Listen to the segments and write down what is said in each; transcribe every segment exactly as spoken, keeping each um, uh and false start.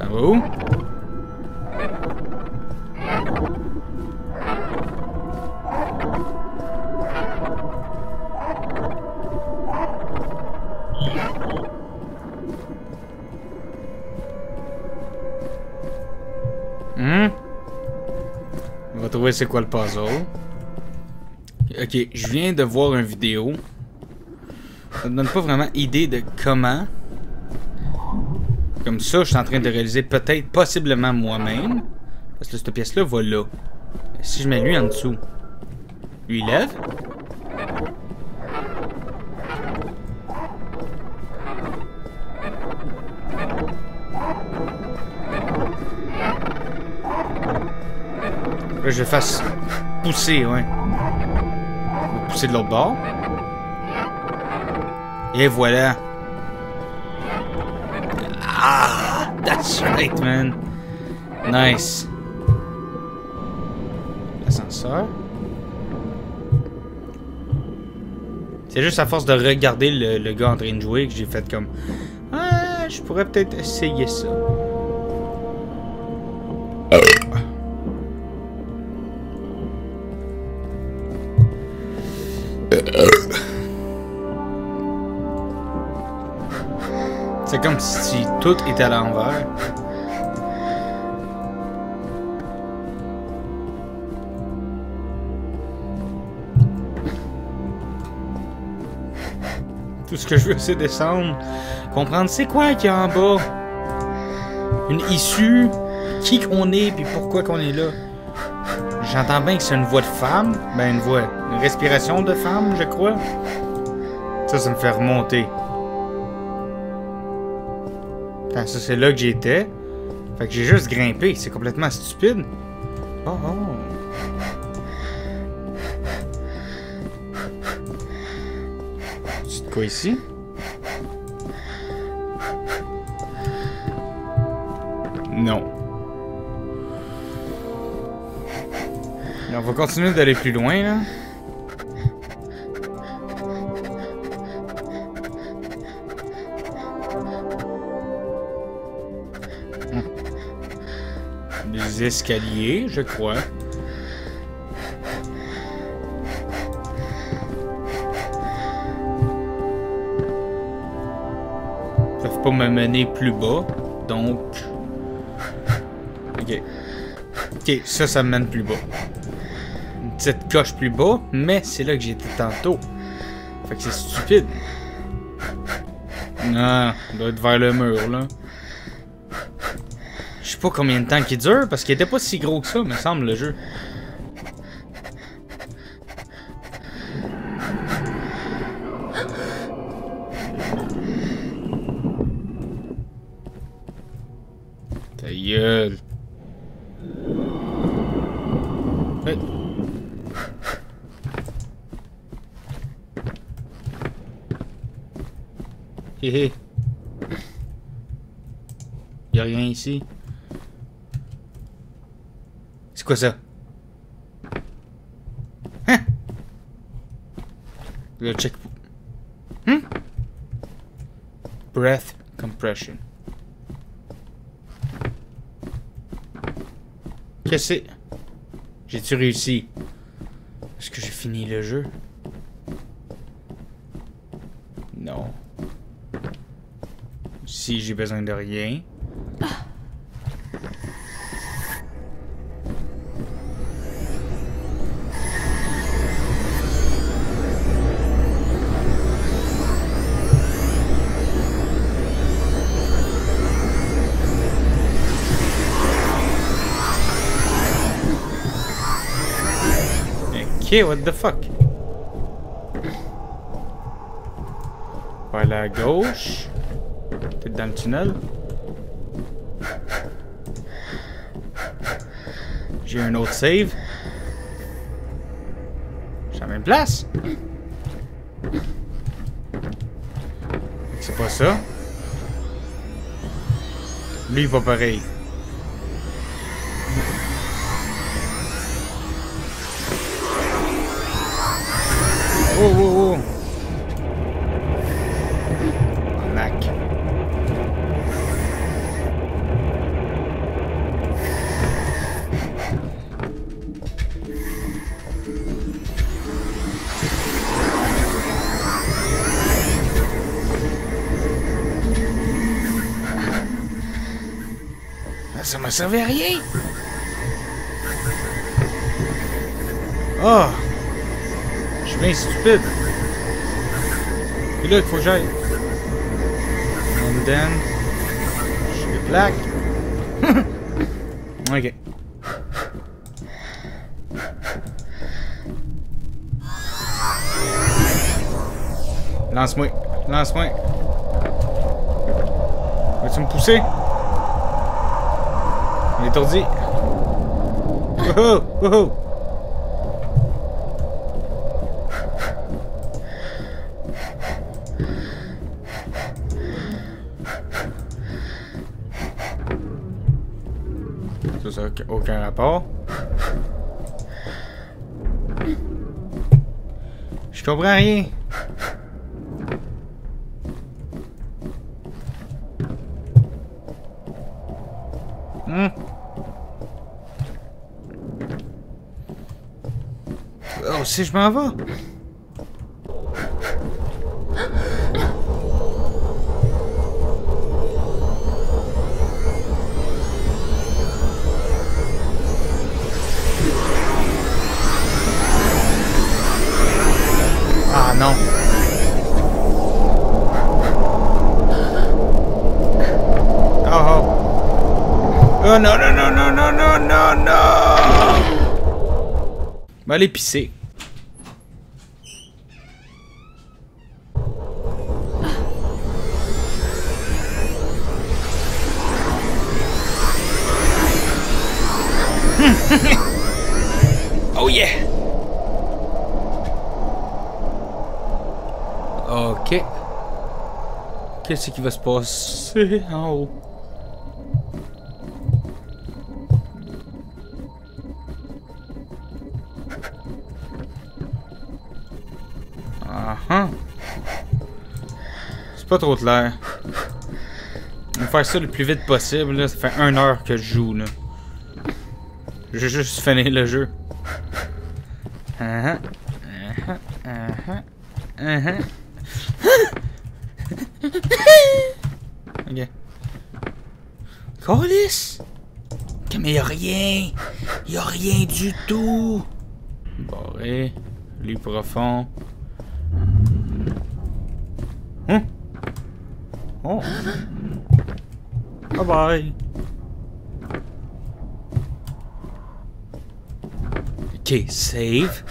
Ça va où? Hmm? On va trouver c'est quoi le puzzle. Ok, je viens de voir une vidéo. Ça me donne pas vraiment idée de comment. Comme ça, je suis en train de réaliser peut-être, possiblement moi-même. Parce que cette pièce-là va là. Et si je mets lui en dessous, lui il lève. Là, je le fasse pousser, ouais. Je vais pousser de l'autre bord. Et voilà. Ah, that's right, man. Nice. L'ascenseur. C'est juste à force de regarder le, le gars en train de jouer que j'ai fait comme... Ah, je pourrais peut-être essayer ça. C'est comme si tout était à l'envers. Tout ce que je veux, c'est descendre, comprendre c'est quoi qu'il y a en bas. Une issue, qui qu'on est, puis pourquoi qu'on est là. J'entends bien que c'est une voix de femme. Ben, une voix, une respiration de femme, je crois. Ça, ça me fait remonter. Ah, ça, c'est là que j'étais. Fait que j'ai juste grimpé. C'est complètement stupide. Oh, oh. C'est de quoi ici? Non. Et on va continuer d'aller plus loin, là. Des escaliers, je crois. Ils peuvent pas me mener plus bas, donc... Ok. Ok, ça, ça me mène plus bas. Une petite coche plus bas, mais c'est là que j'étais tantôt. Fait que c'est stupide. Non, on doit être vers le mur, là. Je sais pas combien de temps qu'il dure, parce qu'il était pas si gros que ça, me semble, le jeu. Ta gueule. Hey. Hé hé. Y'a rien ici. C'est quoi ça? Hein? Le check. Hmm? Breath compression. Qu'est-ce que c'est? J'ai-tu réussi? Est-ce que j'ai fini le jeu? Non. Si j'ai besoin de rien. Ok, what the fuck? Par la gauche. Peut-être dans le tunnel. J'ai un autre save. J'ai la même place. C'est pas ça. Lui, il va pareil. Oh, oh, oh. Ça m'a servi à rien. Oh! Je suis bien stupide. Et là, il faut que j'aille. And then... Je les plaque. Ok. Lance-moi. Lance-moi. Vas-tu me pousser? On est étourdi. Oh oh oh! Ça, ça n'a aucun rapport. Je comprends rien. Hmm. Oh, si je m'en vais. Ah non. Oh oh. Oh non, non, non, non, non, non, non, non! Va aller pisser. Oh yeah! Ok. Qu'est-ce qui va se passer en haut? Ah ah. C'est pas trop clair. On va faire ça le plus vite possible. Là. Ça fait une heure que je joue. Là. Je vais juste finir le jeu. Ah ah. Ah ah. Ah ah. Ok. Colis! Mais y'a rien! Y'a rien du tout! Barré. Lit profond. Hein? Oh! Bye bye! Ok, save.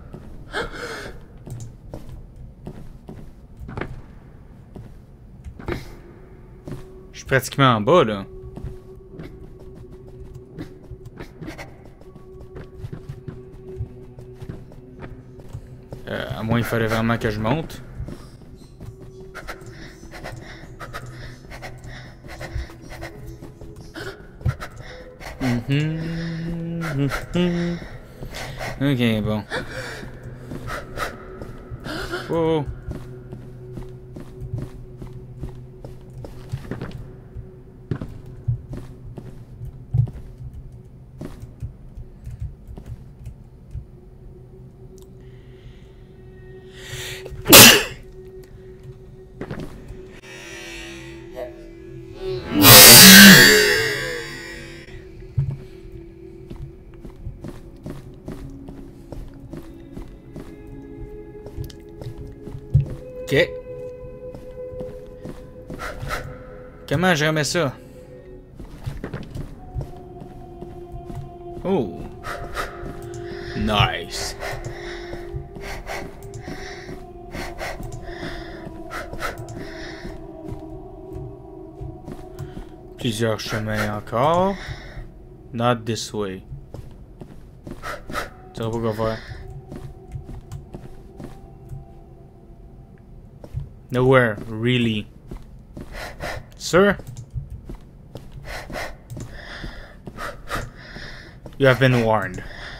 Je suis pratiquement en bas, là. Euh, à moins il fallait vraiment que je monte. Mm-hmm. Mm-hmm. Ok, bon. Oh. Ok. Comment je remets ça? Oh. Nice. Plusieurs chemins encore. Not this way. Tu sais pas quoi faire. Nowhere, really. Sir? You have been warned.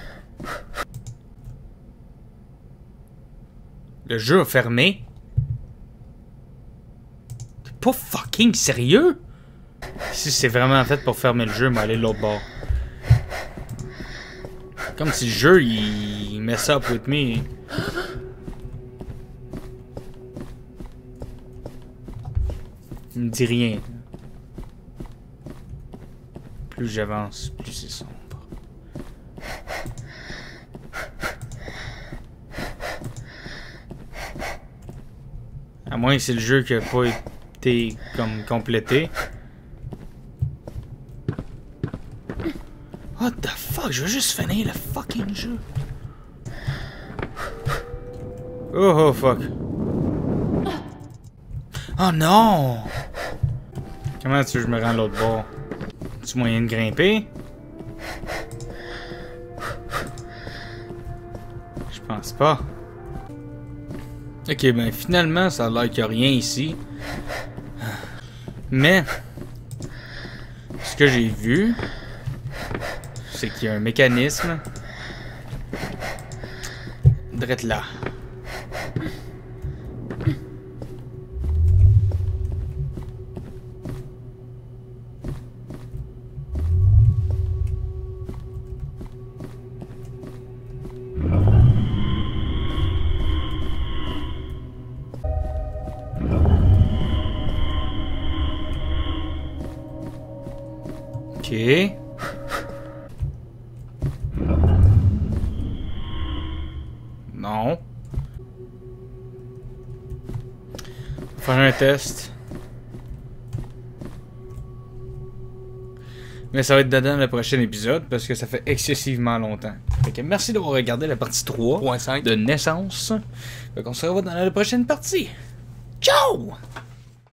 Le jeu a fermé? T'es pas fucking sérieux? Si c'est vraiment fait pour fermer le jeu, mais aller de l'autre bord. Comme si le jeu, il, il mess up with me. Il me dit rien. plus j'avance, plus c'est sombre. À moins que c'est le jeu qui a pas été comme complété. What the fuck? Je veux juste finir le fucking jeu. Oh oh fuck. Oh non! Comment tu veux que je me rends l'autre bord? As-tu moyen de grimper? Je pense pas. Ok, ben finalement, ça a l'air qu'il n'y a rien ici. Mais, ce que j'ai vu, c'est qu'il y a un mécanisme. Drette là. Ok. Non. Faire un test. Mais ça va être dedans le prochain épisode parce que ça fait excessivement longtemps. Fait que merci d'avoir regardé la partie trois point cinq de Naissance. Fait qu'on se revoit dans la prochaine partie. Ciao!